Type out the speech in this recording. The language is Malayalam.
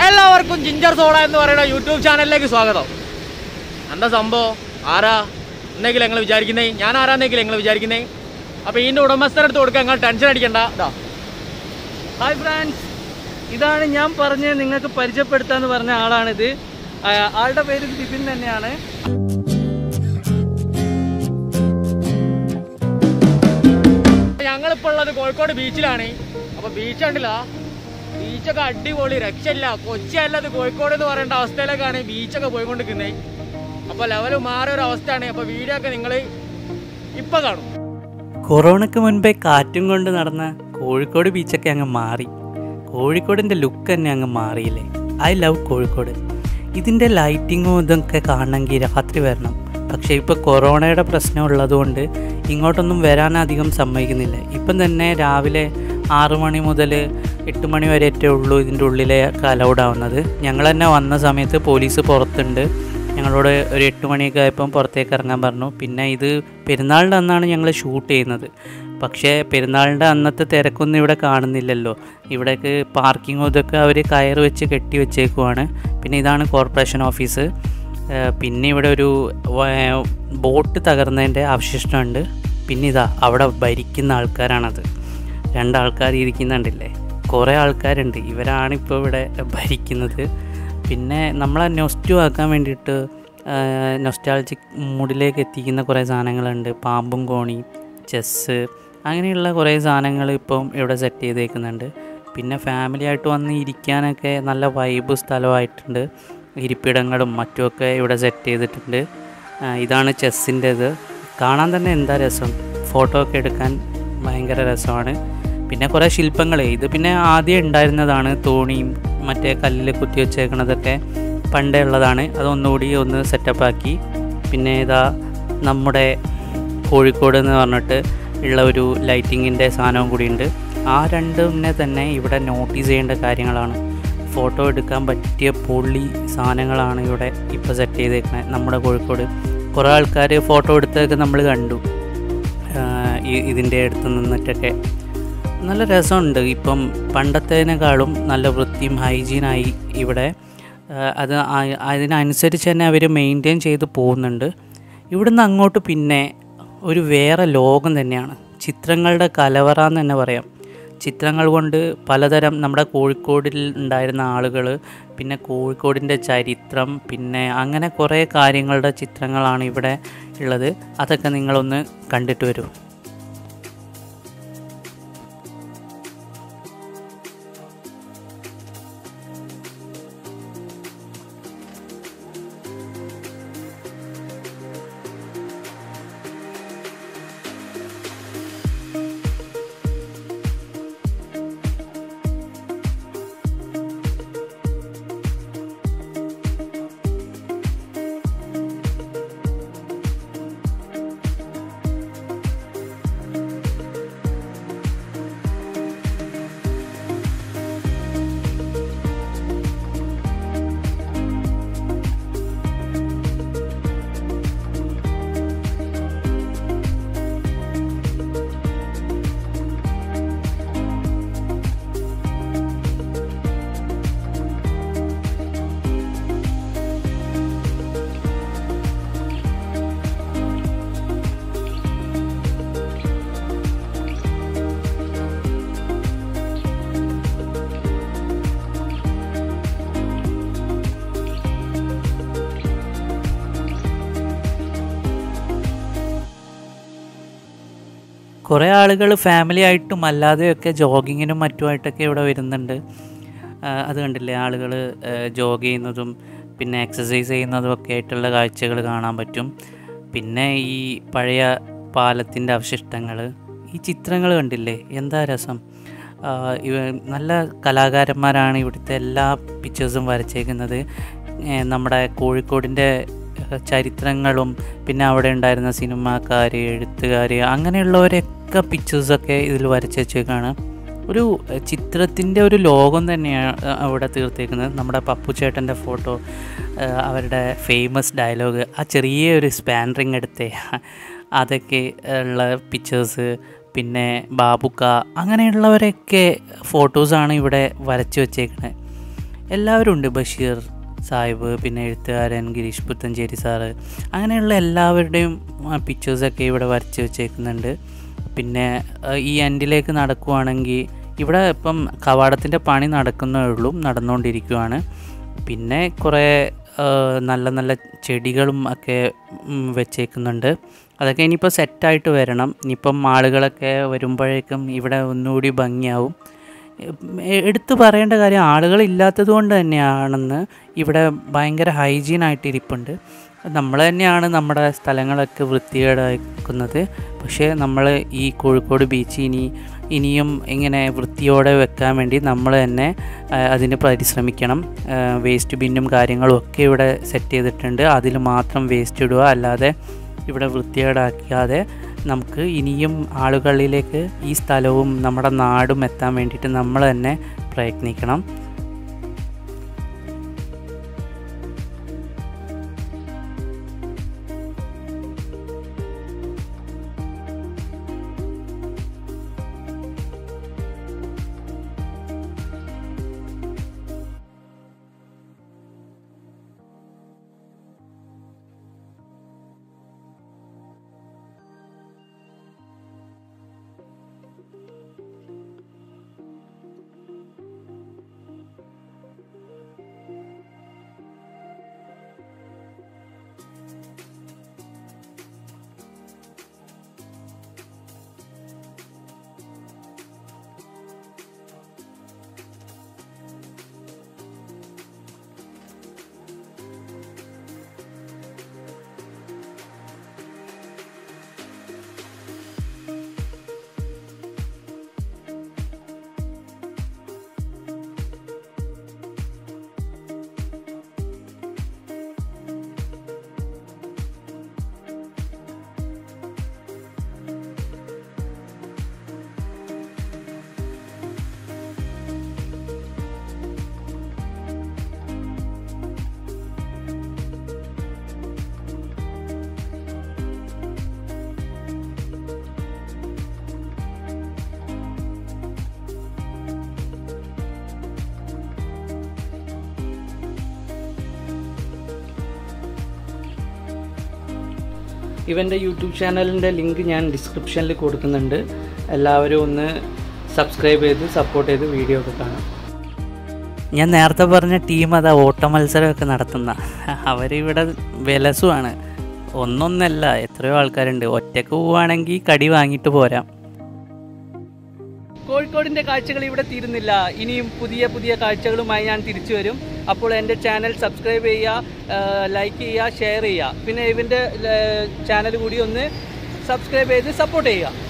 എല്ലാവർക്കും ജിഞ്ചർ സോഡ എന്ന് പറയുന്ന യൂട്യൂബ് ചാനലിലേക്ക് സ്വാഗതം. എന്താ സംഭവം? ആരാ എന്നെങ്കിലും നിങ്ങൾ വിചാരിക്കുന്നേ? ഞാൻ ആരാന്നെങ്കിലും നിങ്ങൾ വിചാരിക്കുന്നേ? അപ്പോൾ ഇതിൻ്റെ ഉടമസ്ഥരെടുത്ത് കൊടുക്കാൻ നിങ്ങൾ ടെൻഷൻ അടിക്കണ്ട. ഹായ് ഫ്രണ്ട്സ്, ഇതാണ് ഞാൻ പറഞ്ഞ നിങ്ങൾക്ക് പരിചയപ്പെടുത്താന്ന് പറഞ്ഞ ആളാണിത്. ആളുടെ പേര് ബിപിൻ തന്നെയാണ്. ഞങ്ങളിപ്പോൾ ഉള്ളത് കോഴിക്കോട് ബീച്ചിലാണ്. അപ്പോൾ ബീച്ച് കണ്ടില്ല, ബീച്ചൊക്കെ അടിപൊളി, രക്ഷയില്ല. കൊച്ചി അല്ലത് കോഴിക്കോട് എന്ന് പറയേണ്ട അവസ്ഥയിലേക്കാണ് ബീച്ചൊക്കെ പോയിക്കൊണ്ടിരിക്കുന്നത്. അപ്പോൾ ലെവൽ മാറിയ ഒരു അവസ്ഥയാണ്. അപ്പോൾ വീഡിയോ ഒക്കെ നിങ്ങൾ ഇപ്പം കാണും. കൊറോണയ്ക്ക് മുൻപേ കാറ്റും കൊണ്ട് നടന്ന കോഴിക്കോട് ബീച്ചൊക്കെ അങ്ങ് മാറി. കോഴിക്കോടിൻ്റെ ലുക്ക് തന്നെ അങ്ങ് മാറിയില്ലേ? I love Kozhikode. ഇതിൻ്റെ ലൈറ്റിങ്ങും ഇതൊക്കെ കാണണമെങ്കിൽ രാത്രി വരണം. പക്ഷേ ഇപ്പോൾ കൊറോണയുടെ പ്രശ്നം ഉള്ളതുകൊണ്ട് ഇങ്ങോട്ടൊന്നും വരാനധികം സമ്മതിക്കുന്നില്ല. ഇപ്പം തന്നെ രാവിലെ 6 മണി മുതൽ 8 മണി വരെയൊക്കെ ഉള്ളൂ ഇതിൻ്റെ ഉള്ളിലേക്ക് അലൗഡ് ആവുന്നത്. ഞങ്ങൾ തന്നെ വന്ന സമയത്ത് പോലീസ് പുറത്തുണ്ട്. ഞങ്ങളോട് ഒരു 8 മണിയൊക്കെ ആയപ്പം പുറത്തേക്ക് ഇറങ്ങാൻ പറഞ്ഞു. പിന്നെ ഇത് പെരുന്നാളിൻ്റെ അന്നാണ് ഞങ്ങൾ ഷൂട്ട് ചെയ്യുന്നത്. പക്ഷേ പെരുന്നാളിൻ്റെ അന്നത്തെ തിരക്കൊന്നും ഇവിടെ കാണുന്നില്ലല്ലോ. ഇവിടേക്ക് പാർക്കിങ്ങും ഇതൊക്കെ അവർ കയറ് വെച്ച് കെട്ടി വെച്ചേക്കുവാണ്. പിന്നെ ഇതാണ് കോർപ്പറേഷൻ ഓഫീസ്. പിന്നെ ഇവിടെ ഒരു ബോട്ട് തകർന്നതിൻ്റെ അവശിഷ്ടമുണ്ട്. പിന്നെ ഇതാ അവിടെ ഭരിക്കുന്ന ആൾക്കാരാണത്. 2 ആൾക്കാർ ഇരിക്കുന്നുണ്ടല്ലേ, കുറേ ആൾക്കാരുണ്ട്. ഇവരാണിപ്പോൾ ഇവിടെ ഭരിക്കുന്നത്. പിന്നെ നമ്മളെ നൊസ്റ്റു ആക്കാൻ വേണ്ടിയിട്ട് നൊസ്റ്റാൾജിക് മൂഡിലേക്ക് എത്തിക്കുന്ന കുറേ സാധനങ്ങളുണ്ട്. പാമ്പും കോണി, ചെസ്സ്, അങ്ങനെയുള്ള കുറേ സാധനങ്ങൾ ഇപ്പം ഇവിടെ സെറ്റ് ചെയ്തേക്കുന്നുണ്ട്. പിന്നെ ഫാമിലി ആയിട്ട് വന്ന് ഇരിക്കാനൊക്കെ നല്ല വൈബ് സ്ഥലമായിട്ടുണ്ട്. ഇരിപ്പിടങ്ങളും മറ്റുമൊക്കെ ഇവിടെ സെറ്റ് ചെയ്തിട്ടുണ്ട്. ഇതാണ് ചെസ്സിൻ്റേത്. കാണാൻ തന്നെ എന്താ രസം, ഫോട്ടോ ഒക്കെ എടുക്കാൻ ഭയങ്കര രസമാണ്. പിന്നെ കുറേ ശില്പങ്ങൾ, ഇത് പിന്നെ ആദ്യം ഉണ്ടായിരുന്നതാണ്. തോണിയും മറ്റേ കല്ലിൽ കുത്തി വെച്ചേക്കണതൊക്കെ പണ്ടേ ഉള്ളതാണ്. അതൊന്നുകൂടി ഒന്ന് സെറ്റപ്പാക്കി. പിന്നെ ഇതാ നമ്മുടെ കോഴിക്കോട് എന്ന് പറഞ്ഞിട്ട് ഉള്ള ഒരു ലൈറ്റിങ്ങിൻ്റെ സാധനവും കൂടിയുണ്ട്. ആ രണ്ടിനെ തന്നെ ഇവിടെ നോട്ടീസ് ചെയ്യേണ്ട കാര്യങ്ങളാണ്. ഫോട്ടോ എടുക്കാൻ പറ്റിയ പൊള്ളി സാധനങ്ങളാണ് ഇവിടെ ഇപ്പോൾ സെറ്റ് ചെയ്തേക്കുന്നത്. നമ്മുടെ കോഴിക്കോട് കുറേ ആൾക്കാർ ഫോട്ടോ എടുത്തൊക്കെ നമ്മൾ കണ്ടു ഇതിൻ്റെ അടുത്ത് നിന്നിട്ടൊക്കെ. നല്ല രസമുണ്ട്. ഇപ്പം പണ്ടത്തേനേക്കാളും നല്ല വൃത്തിയും ഹൈജീനായി ഇവിടെ. അതിനനുസരിച്ച് തന്നെ അവർ മെയിൻറ്റെയിൻ ചെയ്ത് പോകുന്നുണ്ട്. ഇവിടുന്ന് അങ്ങോട്ട് പിന്നെ ഒരു വേറെ ലോകം തന്നെയാണ്. ചിത്രങ്ങളുടെ കലവറ എന്ന് തന്നെ പറയാം. ചിത്രങ്ങൾ കൊണ്ട് പലതരം നമ്മുടെ കോഴിക്കോടിൽ ഉണ്ടായിരുന്ന ആളുകൾ, പിന്നെ കോഴിക്കോടിൻ്റെ ചരിത്രം, പിന്നെ അങ്ങനെ കുറേ കാര്യങ്ങളുടെ ചിത്രങ്ങളാണ് ഇവിടെ ഉള്ളത്. അതൊക്കെ നിങ്ങളൊന്ന് കണ്ടിട്ട് വരൂ. കുറേ ആളുകൾ ഫാമിലി ആയിട്ടും അല്ലാതെയൊക്കെ ജോഗിങ്ങിനും മറ്റുമായിട്ടൊക്കെ ഇവിടെ വരുന്നുണ്ട്. അത് കണ്ടില്ലേ, ആളുകൾ ജോഗ് ചെയ്യുന്നതും പിന്നെ എക്സസൈസ് ചെയ്യുന്നതും ഒക്കെ ആയിട്ടുള്ള കാഴ്ചകൾ കാണാൻ പറ്റും. പിന്നെ ഈ പഴയ പാലത്തിൻ്റെ അവശിഷ്ടങ്ങൾ, ഈ ചിത്രങ്ങൾ കണ്ടില്ലേ, എന്താ രസം. നല്ല കലാകാരന്മാരാണ് ഇവിടുത്തെ എല്ലാ പിക്ചേഴ്സും വരച്ചേക്കുന്നത്. നമ്മുടെ കോഴിക്കോടിൻ്റെ ചരിത്രങ്ങളും പിന്നെ അവിടെ ഉണ്ടായിരുന്ന സിനിമാക്കാർ, എഴുത്തുകാർ, അങ്ങനെയുള്ളവരൊക്കെ പിക്ചേഴ്സൊക്കെ ഇതിൽ വരച്ച് വെച്ചേക്കാണ്. ഒരു ചിത്രത്തിൻ്റെ ഒരു ലോകം തന്നെയാണ് അവിടെ തീർത്തേക്കുന്നത്. നമ്മുടെ പപ്പു ചേട്ടൻ്റെ ഫോട്ടോ, അവരുടെ ഫേമസ് ഡയലോഗ്, ആ ചെറിയൊരു സ്പാൻ റിങ് എടുത്തേ അതൊക്കെ ഉള്ള പിക്ചേഴ്സ്, പിന്നെ ബാബുക്ക, അങ്ങനെയുള്ളവരൊക്കെ ഫോട്ടോസാണ് ഇവിടെ വരച്ച് വെച്ചേക്കുന്നത്. എല്ലാവരും ഉണ്ട്. ബഷീർ സാഹിബ്, പിന്നെ എഴുത്തുകാരൻ ഗിരീഷ് പുത്തഞ്ചേരി സാറ്, അങ്ങനെയുള്ള എല്ലാവരുടെയും പിക്ചേഴ്സൊക്കെ ഇവിടെ വരച്ച് വെച്ചേക്കുന്നുണ്ട്. പിന്നെ ഈ എൻഡിലേക്ക് നടക്കുവാണെങ്കിൽ ഇവിടെ ഇപ്പം കവാടത്തിൻ്റെ പണി നടക്കുന്നേ ഉള്ളൂ, നടന്നുകൊണ്ടിരിക്കുകയാണ്. പിന്നെ കുറേ നല്ല നല്ല ചെടികളും ഒക്കെ വെച്ചേക്കുന്നുണ്ട്. അതൊക്കെ ഇനിയിപ്പോൾ സെറ്റായിട്ട് വരണം. ഇനിയിപ്പം ആളുകളൊക്കെ വരുമ്പോഴേക്കും ഇവിടെ ഒന്നുകൂടി ഭംഗിയാവും. എടുത്തു പറയേണ്ട കാര്യം, ആളുകളില്ലാത്തത് കൊണ്ട് തന്നെയാണെന്ന് ഇവിടെ ഭയങ്കര ഹൈജീനായിട്ട് ഇരിപ്പുണ്ട്. നമ്മൾ തന്നെയാണ് നമ്മുടെ സ്ഥലങ്ങളൊക്കെ വൃത്തികേടാക്കുന്നത്. പക്ഷേ നമ്മൾ ഈ കോഴിക്കോട് ബീച്ച് ഇനിയും ഇങ്ങനെ വൃത്തിയോടെ വെക്കാൻ വേണ്ടി നമ്മൾ തന്നെ അതിന് പരിശ്രമിക്കണം. വേസ്റ്റ് ബിന്നും കാര്യങ്ങളും ഒക്കെ ഇവിടെ സെറ്റ് ചെയ്തിട്ടുണ്ട്. അതിൽ മാത്രം വേസ്റ്റ് ഇടുക, അല്ലാതെ ഇവിടെ വൃത്തികേടാക്കാതെ നമുക്ക് ഇനിയും ആളുകളിലേക്ക് ഈ സ്ഥലവും നമ്മുടെ നാടും എത്താൻ വേണ്ടിയിട്ട് നമ്മൾ തന്നെ പ്രയത്നിക്കണം. ഇവൻ്റെ യൂട്യൂബ് ചാനലിൻ്റെ ലിങ്ക് ഞാൻ ഡിസ്ക്രിപ്ഷനിൽ കൊടുക്കുന്നുണ്ട്. എല്ലാവരും ഒന്ന് സബ്സ്ക്രൈബ് ചെയ്ത് സപ്പോർട്ട് ചെയ്ത് വീഡിയോ ഒക്കെ കാണാം. ഞാൻ നേരത്തെ പറഞ്ഞ ടീം അതാ ഓട്ട മത്സരമൊക്കെ നടത്തുന്ന. അവരിവിടെ വിലസുമാണ്. ഒന്നൊന്നല്ല, എത്രയോ ആൾക്കാരുണ്ട്. ഒറ്റയ്ക്ക് പോവുകയാണെങ്കിൽ കടി വാങ്ങിയിട്ട് പോരാം. കോഴിക്കോടിൻ്റെ കാഴ്ചകൾ ഇവിടെ തീരുന്നില്ല. ഇനിയും പുതിയ പുതിയ കാഴ്ചകളുമായി ഞാൻ തിരിച്ചു വരും. അപ്പോൾ എൻ്റെ ചാനൽ സബ്സ്ക്രൈബ് ചെയ്യുക, ലൈക്ക് ചെയ്യുക, ഷെയർ ചെയ്യുക. പിന്നെ ഇവൻ്റെ ചാനൽ കൂടി ഒന്ന് സബ്സ്ക്രൈബ് ചെയ്ത് സപ്പോർട്ട് ചെയ്യുക.